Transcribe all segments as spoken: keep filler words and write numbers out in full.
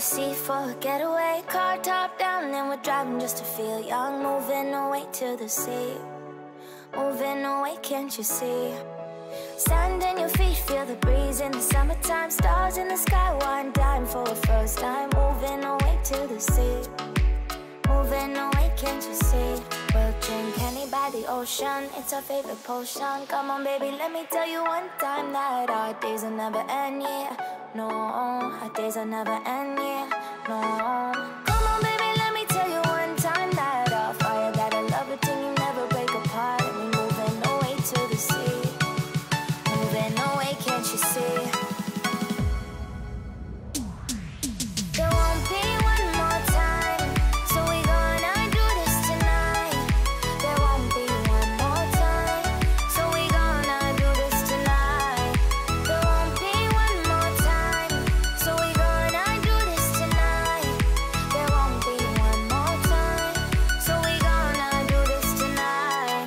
sea for a getaway. Car top down and we're driving just to feel young. Moving away to the sea, moving away, can't you see? Sand in your feet, feel the breeze in the summertime. Stars in the sky, one dime for a first time. Moving away to the sea, moving away, can't you see? We'll drink honey by the ocean, it's our favorite potion. Come on baby, let me tell you one time that our days will never end, yeah. No, our days will never end, yeah. No. Come on baby, let me tell you one time that our fire got a love it till you never break apart. And we moving away to the sea, moving away, can't you see? There won't be one more time, so we gonna do this tonight. There won't be one more time, so we gonna do this tonight. There won't be one more time, so we gonna do this tonight. There won't be one more time, so we gonna do this tonight.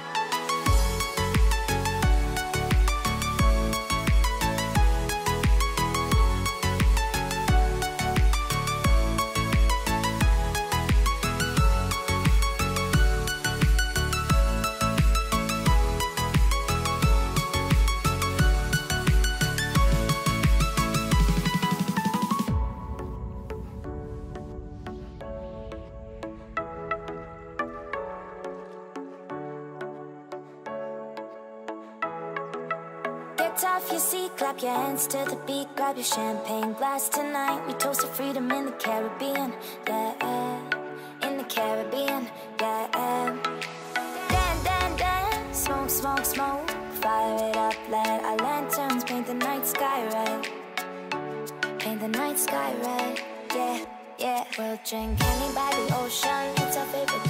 Get off your seat, clap your hands to the beat. Grab your champagne glass tonight. We toast to freedom in the Caribbean, yeah. In the Caribbean, yeah. Dan, dan, dan, smoke, smoke, smoke. Fire it up, let our lanterns paint the night sky red. Paint the night sky red, yeah, yeah. We'll drink honey by the ocean, it's our favorite